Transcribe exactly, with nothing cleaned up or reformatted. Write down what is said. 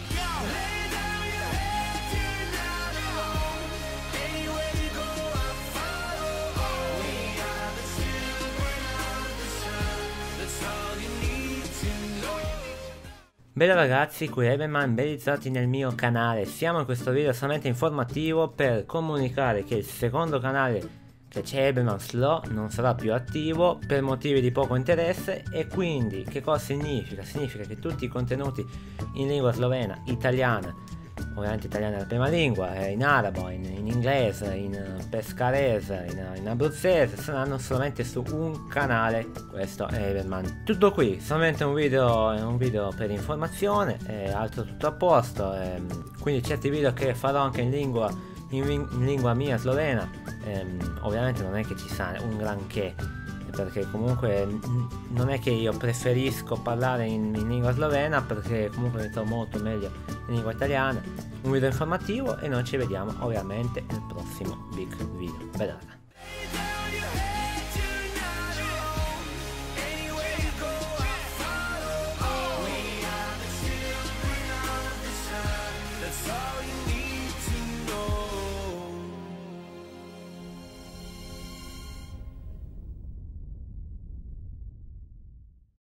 Bella ragazzi, qui Eberman, ben ritrovati nel mio canale. Siamo in questo video solamente informativo per comunicare che il secondo canale che c'è Eberman Slow non sarà più attivo per motivi di poco interesse. E quindi che cosa significa? Significa che tutti i contenuti in lingua slovena, italiana, ovviamente italiana è la prima lingua, in arabo, in, in inglese, in pescarese, in, in abruzzese, saranno solamente su un canale. Questo è Eberman. Tutto qui, solamente un video, un video per informazione, e altro tutto a posto. E quindi certi video che farò anche in lingua, in, in lingua mia slovena, e ovviamente non è che ci sia un granché, perché comunque non è che io preferisco parlare in, in lingua slovena, perché comunque mi trovo molto meglio in lingua italiana. Un video informativo e noi ci vediamo ovviamente nel prossimo big video. Bella raga.